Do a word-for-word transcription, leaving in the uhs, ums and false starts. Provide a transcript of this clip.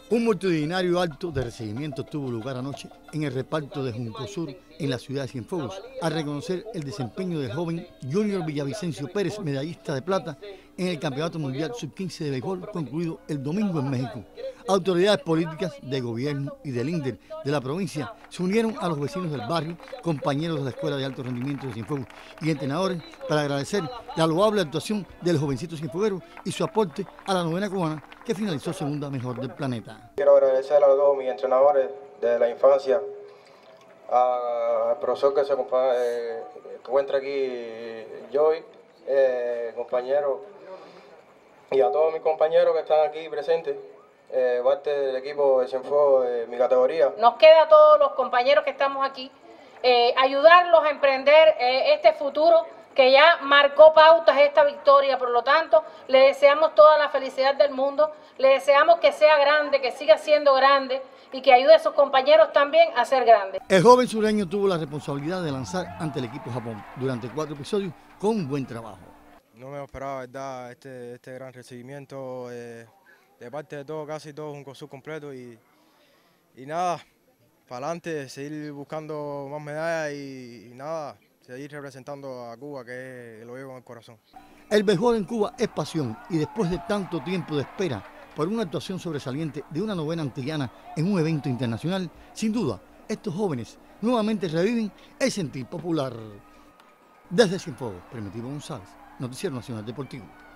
Un multitudinario acto de recibimiento tuvo lugar anoche en el reparto de Juncosur en la ciudad de Cienfuegos, al reconocer el desempeño del joven Junior Villavicencio Pérez, medallista de plata en el Campeonato Mundial sub quince de béisbol concluido el domingo en México. Autoridades políticas, de gobierno y del INDER de la provincia se unieron a los vecinos del barrio, compañeros de la Escuela de Alto Rendimiento de Cienfuegos y entrenadores para agradecer la loable actuación del jovencito cienfueguero y su aporte a la novena cubana que finalizó segunda mejor del planeta. Quiero agradecer a todos mis entrenadores de la infancia, al profesor que se eh, encuentra aquí, Joy, eh, compañero, y a todos mis compañeros que están aquí presentes, eh, parte del equipo de Cienfuegos de mi categoría. Nos queda a todos los compañeros que estamos aquí eh, ayudarlos a emprender eh, este futuro que ya marcó pautas esta victoria. Por lo tanto, le deseamos toda la felicidad del mundo, le deseamos que sea grande, que siga siendo grande y que ayude a sus compañeros también a ser grandes. El joven sureño tuvo la responsabilidad de lanzar ante el equipo Japón durante cuatro episodios con un buen trabajo. No me esperaba, verdad, este, este gran recibimiento eh, de parte de todo, casi todo un curso completo y, y nada, para adelante, seguir buscando más medallas y, y nada, seguir representando a Cuba, que lo llevo en el corazón. El béisbol en Cuba es pasión y después de tanto tiempo de espera por una actuación sobresaliente de una novena antillana en un evento internacional, sin duda, estos jóvenes nuevamente reviven el sentir popular. Desde Cienfuegos, Primitivo González, Noticiero Nacional Deportivo.